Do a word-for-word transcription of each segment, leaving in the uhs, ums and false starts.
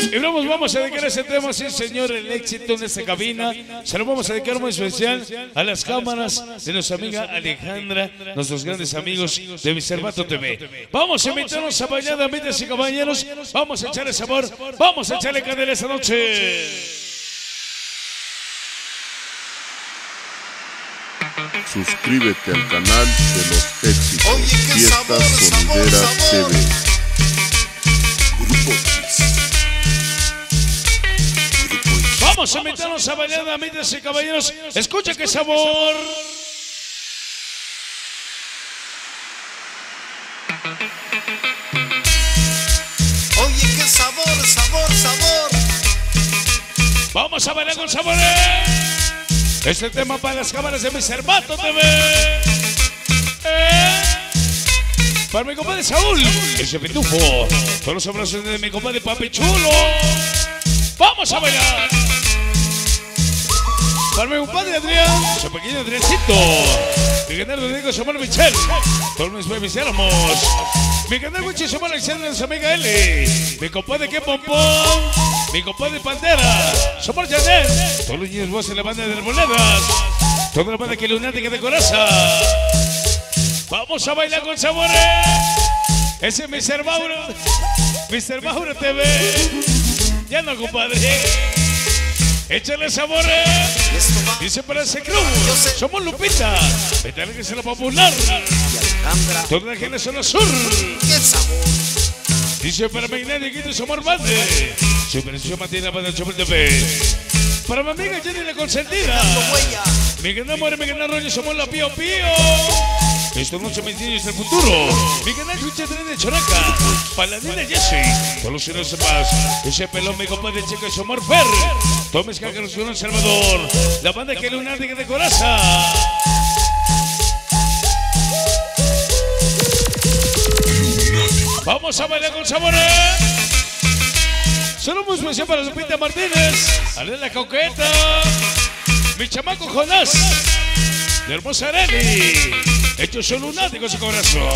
Y vamos, vamos a dedicar ese tema, sí señor, el éxito en esta cabina. Se lo vamos a dedicar muy especial a las cámaras de nuestra amiga Alejandra, nuestros grandes amigos de Mister Vato T V. Vamos a invitarnos a bailar, amigas y caballeros. Vamos a echarle sabor, vamos a echarle candela esta noche. Suscríbete al canal de los éxitos. Oye, Fiestas Sonideras T V. Grupo X. Vamos a invitarnos a bailar, amigas y caballeros. Escucha qué sabor. Oye, qué sabor, sabor, sabor. Vamos a bailar con sabores. Este tema para las cámaras de Mister Vato T V. Eh. Para mi compadre Saúl, ese pitufo. Todos los abrazos de mi compadre Papi Chulo. Vamos a bailar. Para mi compadre Adrián, su pequeño Adriancito. Mi canal Rodrigo, su hermano Michelle. Todos mis bebés éramos. Mi canal Wichi, su hermano Alexander, su amiga Eli. Mi compadre Que Pompón. Mi compadre Pantera. Su hermano Janet. Todos los niños vos en la banda de las monedas. Toda la banda que lunática de coraza. Vamos a bailar con sabores. Ese es Mister Mauro. Mister Mauro T V. Ya no, compadre. Échale sabores. Dice para ese club. Somos Lupita. Metale que se la popular. Toda la gente son sur. Qué sabor. Dice para mi nadie quito su amor bande. Su preciosa Matina para el Chopper T V. Para mi amiga Jenny la consentida. Mi canal More, mi canal Rollo, somos la Pío Pío. Esto no se me entiende, es el futuro. Mi canal Twitch de Choraca. Paladina Jesse. Todos los señores sepas. Ese pelón, mi compadre Checo, su amor Fer. Todos mis cacaros son El Salvador. La banda que lunática de coraza. Vamos a bailar con sabores. Solo muy especial para Lupita Martínez. Ale la coqueta. Mi chamaco Jonás. La hermosa Areli. Hechos son lunáticos y corazón.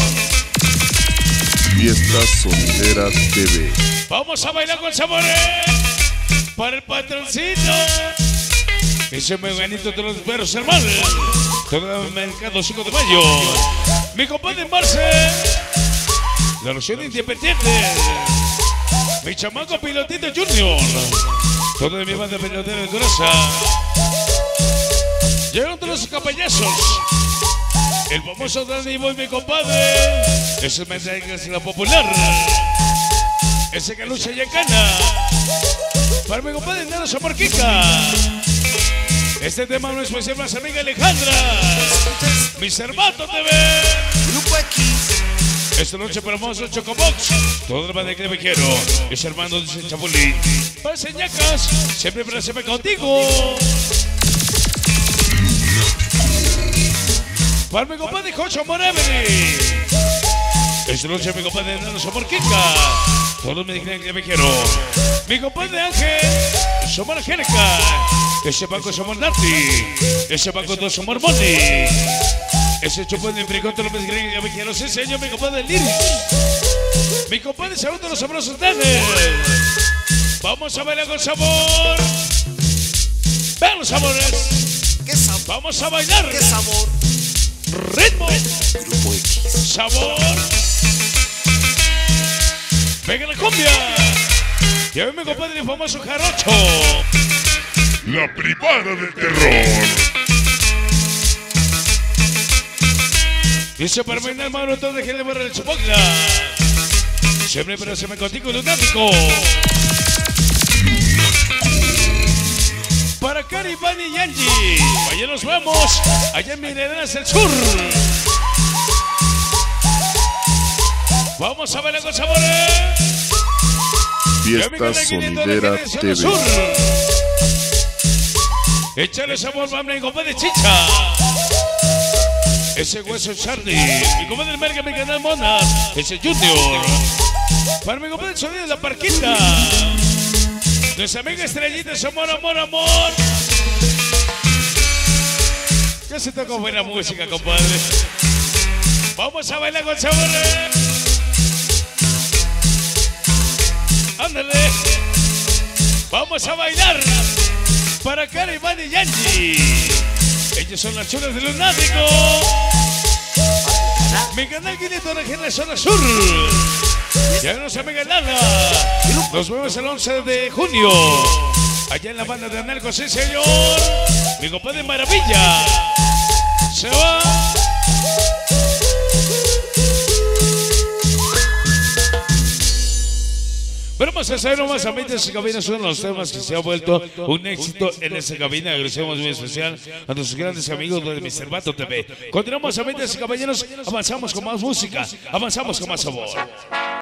Fiestas Sonideras T V. Vamos a bailar con sabores. Para el patroncito. Ese me ganito de los perros hermanos. Todo el mercado cinco de mayo. Mi compadre Marce. La noción independiente. Mi chamaco Pilotito Junior. Todo de mi banda pelotera de corazón. Llegaron todos los capellazos. El famoso Danny Boy, mi compadre. Ese mensaje es la popular. Ese que lucha y encana. Para mi compadre Nano Zamorquica. Este tema no es especial para su amiga Alejandra. Mister Vato T V. Grupo X. Esta noche para Mozo Chocobox. Toda la banda que me quiero. Mis hermanos dicen Chapulín. Para señacas, siempre para siempre contigo. Para mi compadre Jocho Moreveri. Esta noche mi compadre Nano Zamorquica. Todos me dijeron que me quiero. Mi compadre Ángel. Somos Angélica. Ese banco somos Nati. Ese banco todos somos Moni. Ese chupón de fricón todos me dijeron que me quiero. Sí, señor, mi compadre Liris. Mi compadre Saúl de los sabrosos Daniel. Vamos a bailar con sabor. Vean los sabores. Qué sabor. Vamos a bailar. Qué sabor. Ritmo. Grupo X. Sabor. Venga la cumbia. Y a ver mi compadre el famoso Jarocho. La privada del terror. Dice para mí el Mauro todo de que le borra el chupocla. Siempre pero se me contigo lunático. Para Cari, Bani y Angie. Allá nos vemos. Allá en Mineras del Sur. Vamos a bailar con sabores. Fiestas Sonideras T V. Échale sabor, mamá, mi compadre Chicha. Ese hueso Charlie. Mi compadre Merga, mi canal Mona. Ese Junior. Para mi compadre el sonido de la Parquita. Nuestra amiga Estrellita, su amor, amor, amor. Ya se tocó buena música, compadre. Vamos a bailar con sabores. Ándale. Vamos a bailar para Cara, Iván y Yanji. Ellos son las chulas de Lunático. Mi canal quinientos en la zona sur. Ya no se me nada. Nos vemos el once de junio. Allá en la banda de Analco, sí señor. Mi compadre Maravilla. Se va. Pero vamos a hacer nomás a mente esa cabina. Son los temas que se ha vuelto un éxito en esa cabina. Agradecemos muy especial a nuestros grandes amigos de mister Vato T V. Continuamos a mente, caballeros. Avanzamos con más música. Avanzamos con más sabor.